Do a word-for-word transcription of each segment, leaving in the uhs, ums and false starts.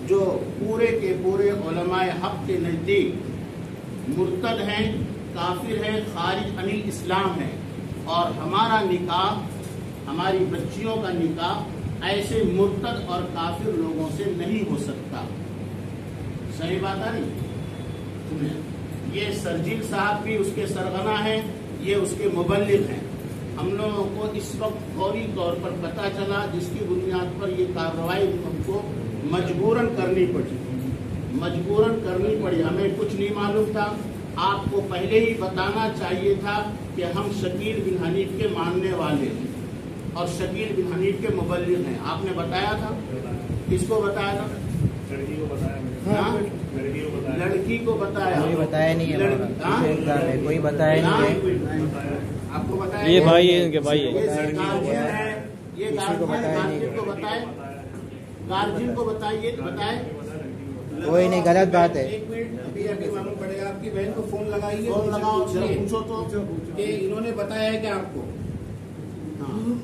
जो पूरे के पूरे उलमाए हक के नज़दीक मुर्तद हैं, काफिर है, खारिज अनिल इस्लाम है, और हमारा निकाह, हमारी बच्चियों का निकाह ऐसे मुर्तद और काफिर लोगों से नहीं हो सकता। सही बात है नहीं? ये सरजील साहब भी उसके सरगना है, ये उसके मुबल्लिग हैं। हम लोगों को इस वक्त फौरी तौर पर पता चला, जिसकी बुनियाद पर ये कार्रवाई हमको मजबूरन करनी पड़ी मजबूरन करनी पड़ी हमें कुछ नहीं मालूम था। आपको पहले ही बताना चाहिए था कि हम शकील बिन हनीफ के मानने वाले हैं और शकील बिन हनीफ के मुबल्लिग हैं। आपने बताया था? किसको बताया था? लड़की को बताया। हाँ? लड़की को बताया। लड़की को बताया। कोई बताया नहीं है, कोई बताया नहीं है। आपको बताया? ये भाई है, इनके भाई है। ये गार्जियन है, ये गार्जियन को बताए, गार्जियन को बताइए, बताए। कोई नहीं, गलत बात है। एक मिनट, अभी अभी मालूम पड़ेगा। आपकी बहन को फोन लगाइए, फोन लगाओ, पूछो तो कि इन्होंने बताया है क्या आपको? हाँ।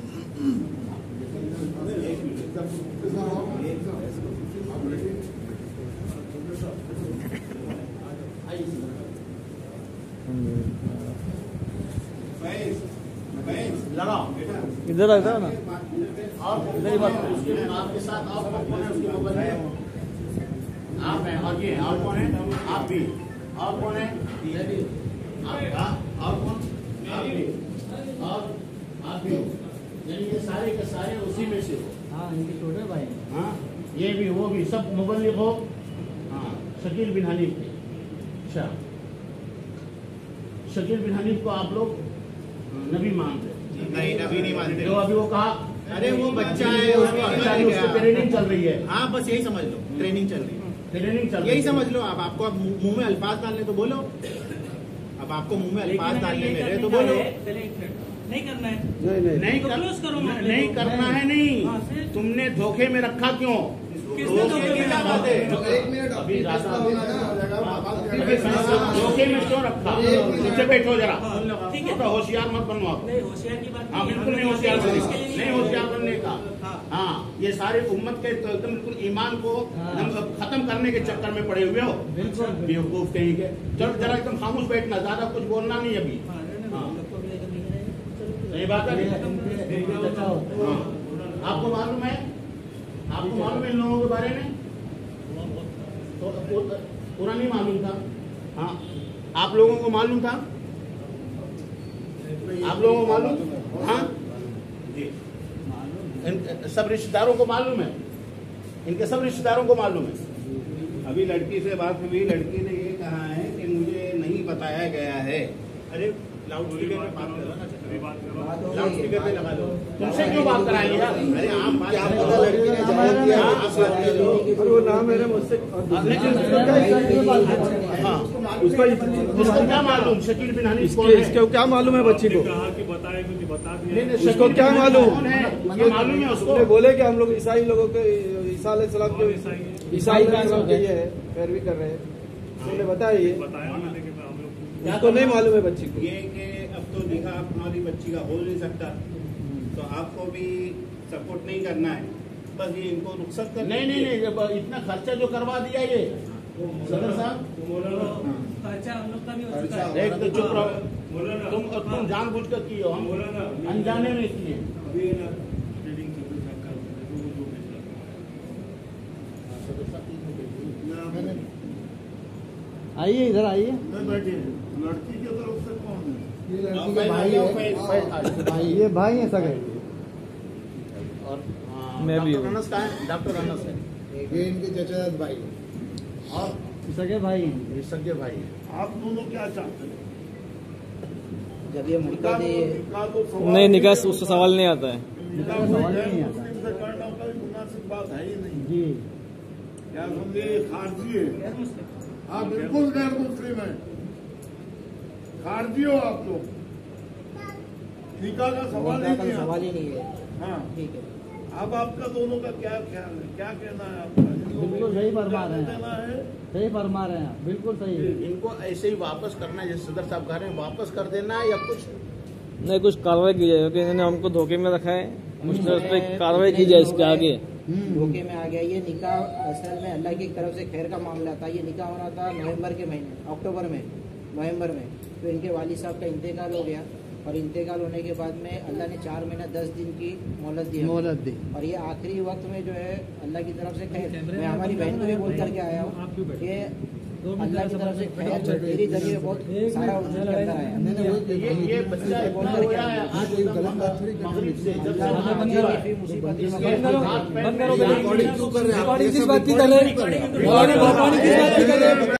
लगाओ इधर लगता है ना। और इधर ही बात आपके साथ और कौन है? उसके मोबाइल में आप हैं, और ये और कौन है? आप भी। और कौन है? आप और कौन? आप भी। और आप भी हो, यानी ये सारे के सारे उसी में से हो। हाँ, इनके छोटे भाई। हाँ, ये भी, वो भी, सब मुबल्लिग हो। हाँ, शकील बिन हनीफ के। अच्छा, शकील बिन हनीफ को आप लोग नबी मानते? नहीं, नबी नहीं मानते। जो अभी वो कहा, अरे वो बच्चा है, उसको ट्रेनिंग चल रही है। हाँ, बस यही समझ लो, ट्रेनिंग चल रही है। ट्रेनिंग चल यही समझ लो। आप आपको अब मुंह में अल्फाज डालने तो बोलो। अब आपको मुंह में अल्फाज डालने मेरे तो बोलो। नहीं करना है, नहीं नहीं नहीं, कर, नहीं करना है। नहीं, तुमने धोखे में रखा क्यों? धोखे की क्या बात है? एक मिनट, अभी धोखे में क्यों रखा? नीचे बैठो जरा, ठीक है, तो होशियार मत बनो आप। होशियार की बात हाँ, बिल्कुल नहीं होशियार बनने, नहीं होशियार बनने का। हाँ, ये सारे उम्मत के तो एकदम बिल्कुल ईमान को खत्म करने के चक्कर में पड़े हुए हो, बेवकूफ कहीं के। चलो जरा एकदम खामोश बैठना, ज्यादा कुछ बोलना नहीं अभी। सही बात है। आपको मालूम है, आपको मालूम है इन लोगों के बारे में? तो पूरा नहीं मालूम था? हाँ, आप लोगों को मालूम था? आप लोगों को मालूम? हाँ जी, सब रिश्तेदारों को मालूम है, इनके सब रिश्तेदारों को मालूम है। अभी लड़की से बात हुई, लड़की ने ये कहा है कि मुझे नहीं बताया गया है। अरे लाउड स्पीकर में बात करो, लाउड स्पीकर पे लगा लो। तुमसे क्यों बात कराएंगे यार? अरे आम बात, क्या पता लड़की ने जवाब दिया, वो नाम है मुझसे। हाँ, उसको उसको क्या मालूम? शकील बिन हनीफ कौन है? इसको क्या मालूम है बच्ची को? कहा कि बताए तो बता दिया। उसको क्या मालूम है? ये मालूम है उसको? बोले कि हम लोग ईसाई लोगों के, ईसा अलैहिस्सलाम के, ईसाई लोगों के ये है, पैरवी कर रहे हैं। उन्होंने बताया ये, बताया मैंने कि हम लोग उसको नहीं मालूम है बच्ची को। ये कि अब तो निकाह हमारी बच्ची का हो नहीं सकता, तो आपको भी सपोर्ट नहीं करना है, बस ये इनको रुखसत कर। नहीं नहीं नहीं, जब इतना खर्चा जो करवा दिया ये सदर साहब, खर्चा हम लोग का भी हो चुका है। एक तो चुप रहो, तुम तुम जानबूझ कर किए हो, हम अनजाने में किए। आइए इधर आइए। लड़की की तरफ से कौन है? ये लड़की के भाई है, भाई ये भाई है सगे। और मैं भी डॉक्टर अनस का है, डॉक्टर अनस है, ये इनके चचा भाई और सगे भाई हैं। ये सगे भाई है। आप दोनों क्या चाहते हैं? जब ये मुर्गा दे नहीं, निकाह से उसका सवाल नहीं आता है। सवाल नहीं आता करना कोई मुनासिब बात है ही नहीं जी। क्या समझे? खारजी है। हाँ बिल्कुल गैर मुस्लिम है, खारजी हो आप लोग। निकाह का सवाल ही नहीं सवाल ही नहीं है। हाँ ठीक है, अब आपका दोनों का क्या ख्याल है? क्या कहना है आपका? बिल्कुल सही फरमा रहे हैं, देना है, सही फरमा रहे हैं, बिल्कुल सही है। इनको ऐसे ही वापस करना है, जैसे सदर साहब कह रहे हैं, वापस कर देना है या कुछ नहीं, कुछ कार्रवाई की जाए, क्योंकि इन्होंने हमको धोखे में रखा है। मुझसे उस पर कार्रवाई की जाए इसके आगे। धोखे में आ गया। ये निकाह असल में अल्लाह की तरफ से खैर का मामला था। ये निकाह होना था नवंबर के महीने, अक्टूबर में, नवंबर में। तो इनके वालिद साहब का इंतकाल हो गया और इंतकाल होने के बाद में अल्लाह ने चार महीना दस दिन की मोहलत दी मोहलत दी। और ये आखिरी वक्त में जो है अल्लाह की तरफ से खैर, मैं हमारी बहन को भी बोल करके आया हूँ कि अल्लाह की तरफ से खैर मेरी जरिए बहुत सारा वजूद के अंदर आया। ये ये बच्चा बोल इतना करके रोया है आया। आज मगरिब से जब से अल्लाह नमाज हुआ है, की मुसीबत इसके में हाथ पैर बंद करो, में रिकॉर्डिंग क्यों कर रहे हैं आप? रिकॉर्डिंग किस बात की कर रहे हैं? रिकॉर्डिंग किस बात की कर रहे हैं?